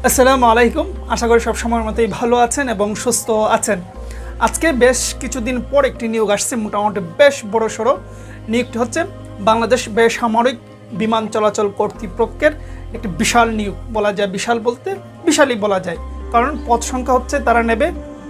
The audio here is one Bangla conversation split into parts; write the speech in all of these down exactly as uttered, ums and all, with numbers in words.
আসসালামু আলাইকুম। আশা করি সব সময়ের মতোই ভালো আছেন এবং সুস্থ আছেন। আজকে বেশ কিছুদিন পর একটি নিয়োগ আসছে, মোটামুটি বেশ বড় সড়ো নিয়োগটি হচ্ছে বাংলাদেশ বেসামরিক বিমান চলাচল কর্তৃপক্ষের একটি বিশাল নিয়োগ। বলা যায় বিশাল বলতে বিশালই বলা যায়, কারণ পদ সংখ্যা হচ্ছে তারা নেবে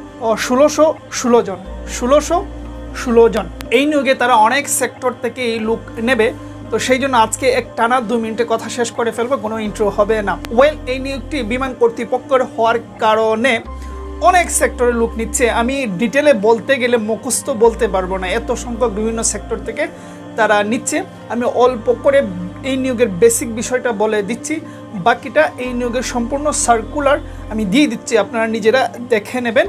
ষোলোশো ষোলো জন ষোলোশো ষোলো জন এই নিয়োগে তারা অনেক সেক্টর থেকে এই লোক নেবে। তো সেই জন্য আজকে এক টানা দু মিনিটে কথা শেষ করে ফেলবো, কোনো ইন্ট্রো হবে না। ওয়েল, এই নিয়োগটি বিমান কর্তৃপক্ষের হওয়ার কারণে অনেক সেক্টরে লোক নিচ্ছে। আমি ডিটেলে বলতে গেলে মুখস্থ বলতে পারবো না, এত সংখ্যক বিভিন্ন সেক্টর থেকে তারা নিচ্ছে। আমি অল্প করে এই নিয়োগের বেসিক বিষয়টা বলে দিচ্ছি, বাকিটা এই নিয়োগের সম্পূর্ণ সার্কুলার আমি দিয়ে দিচ্ছি, আপনারা নিজেরা দেখে নেবেন।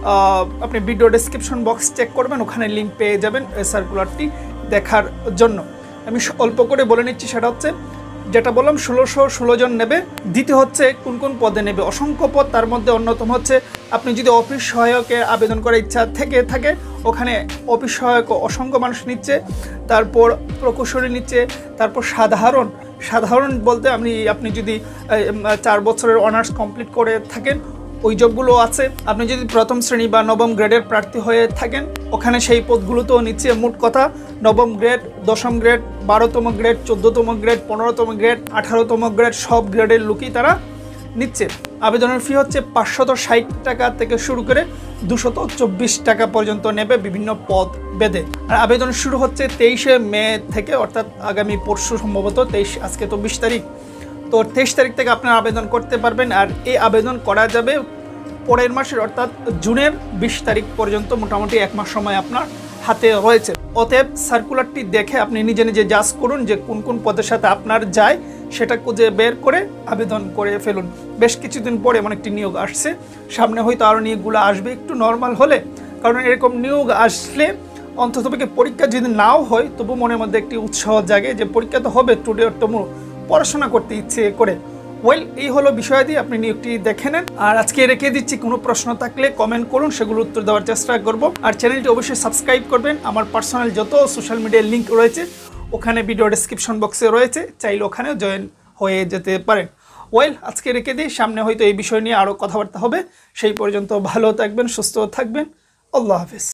আপনি ভিডিও ডেসক্রিপশন বক্স চেক করবেন, ওখানে লিঙ্ক পেয়ে যাবেন সার্কুলারটি দেখার জন্য। আমি অল্প করে বলে নিচ্ছি, সেটা হচ্ছে যেটা বললাম ষোলোশো ষোলো জন নেবে। দ্বিতীয় হচ্ছে কোন কোন পদে নেবে, অসংখ্য পদ। তার মধ্যে অন্যতম হচ্ছে আপনি যদি অফিস সহায়কের আবেদন করার ইচ্ছা থেকে থাকে, ওখানে অফিস সহায়ক অসংখ্য মানুষ নিচ্ছে। তারপর প্রকৌশলী নিচ্ছে। তারপর সাধারণ সাধারণ বলতে আপনি আপনি যদি চার বছরের অনার্স কমপ্লিট করে থাকেন, ওই জবগুলো আছে। আপনি যদি প্রথম শ্রেণী বা নবম গ্রেডের প্রার্থী হয়ে থাকেন, ওখানে সেই পদগুলোতেও নিচ্ছে। মোট কথা নবম গ্রেড, দশম গ্রেড, বারোতম গ্রেড, চোদ্দোতম গ্রেড, পনেরোতম গ্রেড, আঠারোতম গ্রেড, সব গ্রেডের লোকই তারা নিচ্ছে। আবেদনের ফি হচ্ছে পাঁচশত ষাট টাকা থেকে শুরু করে দুশত চব্বিশ টাকা পর্যন্ত নেবে বিভিন্ন পদ বেঁধে। আর আবেদন শুরু হচ্ছে তেইশে মে থেকে, অর্থাৎ আগামী পরশু সম্ভবত তেইশ, আজকে তো বিশ তারিখ, তো তেইশ তারিখ থেকে আপনারা আবেদন করতে পারবেন। আর এই আবেদন করা যাবে পরের মাসের অর্থাৎ জুনের বিশ তারিখ পর্যন্ত, মোটামুটি এক মাস সময় আপনার হাতে রয়েছে। অতএব সার্কুলারটি দেখে আপনি নিজে নিজে জাজ করুন যে কোন কোন পদের সাথে আপনার যায়, সেটা খুঁজে বের করে আবেদন করে ফেলুন। বেশ কিছুদিন পরে এমন একটি নিয়োগ আসছে, সামনে হয়তো আরও নিয়োগগুলো আসবে একটু নর্মাল হলে। কারণ এরকম নিয়োগ আসলে অন্ততপক্ষে পরীক্ষা যদি নাও হয়, তবু মনের মধ্যে একটি উৎসাহ জাগে যে পরীক্ষা তো হবে, টুডে অর টুমরো, পড়াশোনা করতে ইচ্ছে করে। ওয়েল, এই হলো বিষয়াদি, আপনি নিয়োগটি দেখে নেন। আর আজকে রেখে দিচ্ছি, কোনো প্রশ্ন থাকলে কমেন্ট করুন, সেগুলো উত্তর দেওয়ার চেষ্টা করব। আর চ্যানেলটি অবশ্যই সাবস্ক্রাইব করবেন। আমার পার্সোনাল যত সোশ্যাল মিডিয়ার লিঙ্ক রয়েছে ওখানে ভিডিও ডেসক্রিপশন বক্সে রয়েছে, চাইলে ওখানেও জয়েন হয়ে যেতে পারেন। ওয়েল, আজকে রেখে দিই, সামনে হয়তো এই বিষয় নিয়ে আরও কথাবার্তা হবে। সেই পর্যন্ত ভালো থাকবেন, সুস্থ থাকবেন। আল্লাহ হাফেজ।